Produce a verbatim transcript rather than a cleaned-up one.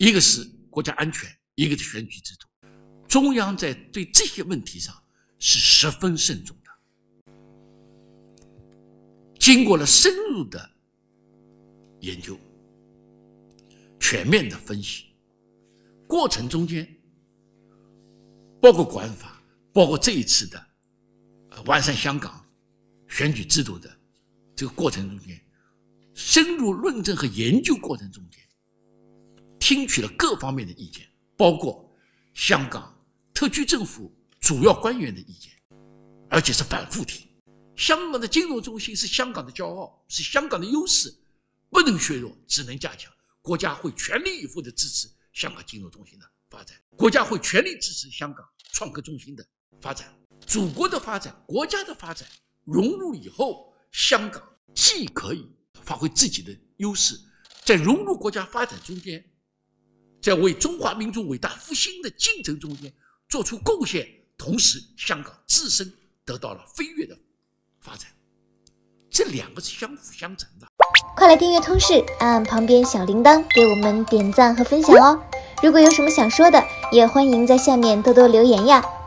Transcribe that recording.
一个是国家安全，一个是选举制度。中央在对这些问题上是十分慎重的，经过了深入的研究、全面的分析，过程中间，包括国安法，包括这一次的完善香港选举制度的这个过程中间，深入论证和研究过程中间，听取了各方面的意见，包括香港特区政府主要官员的意见，而且是反复听。香港的金融中心是香港的骄傲，是香港的优势，不能削弱，只能加强。国家会全力以赴地支持香港金融中心的发展，国家会全力支持香港创科中心的发展。祖国的发展，国家的发展融入以后，香港既可以发挥自己的优势，在融入国家发展中间，在为中华民族伟大复兴的进程中间做出贡献，同时香港自身得到了飞跃的发展，这两个是相辅相成的。 快来订阅通识，按旁边小铃铛给我们点赞和分享哦！如果有什么想说的，也欢迎在下面多多留言呀。